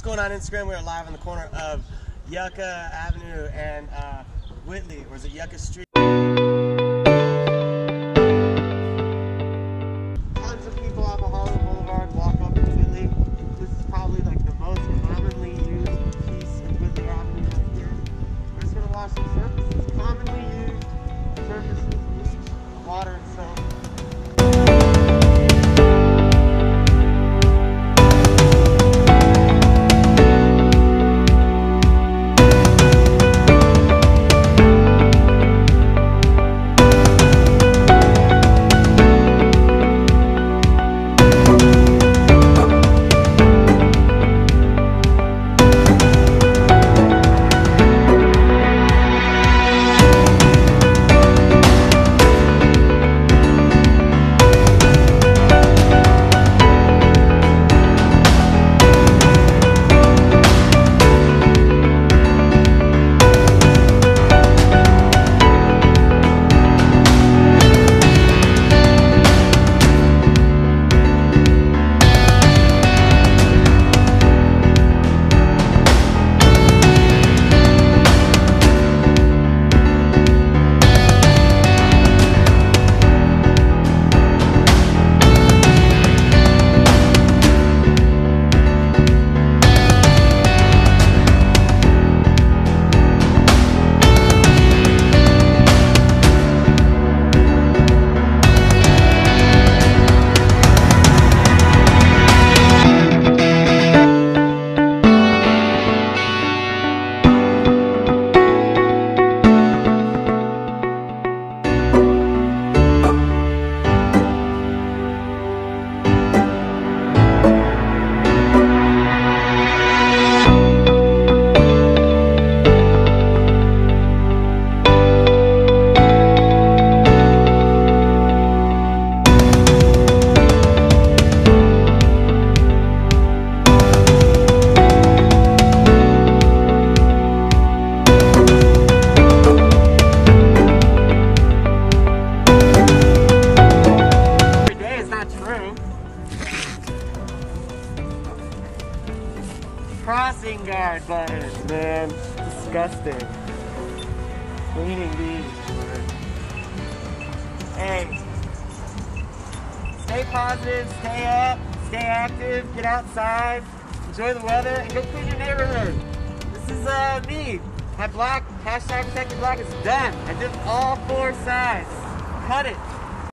What's going on Instagram? We're live on the corner of Yucca Avenue and Whitley, or is it Yucca Street? Tons of people off of Hollywood Boulevard walk up to Whitley. This is probably like the most commonly used piece of Whitley Avenue right here. We're just going to wash some surfaces. Commonly used surfaces, bleach, water, and soap. Crossing guard buttons, man. Disgusting. Cleaning these. Hey. Stay positive, stay up, stay active, get outside, enjoy the weather, and go clean your neighborhood. This is me. My black, hashtag protected black is done. I did all 4 sides. Cut it.